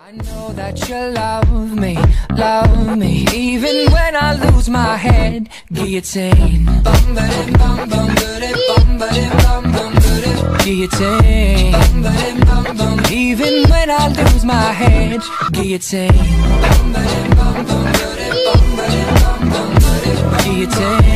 I know that you love me, even when I lose my head. Guillotine. Guillotine. Even when I lose my head. Guillotine. Guillotine.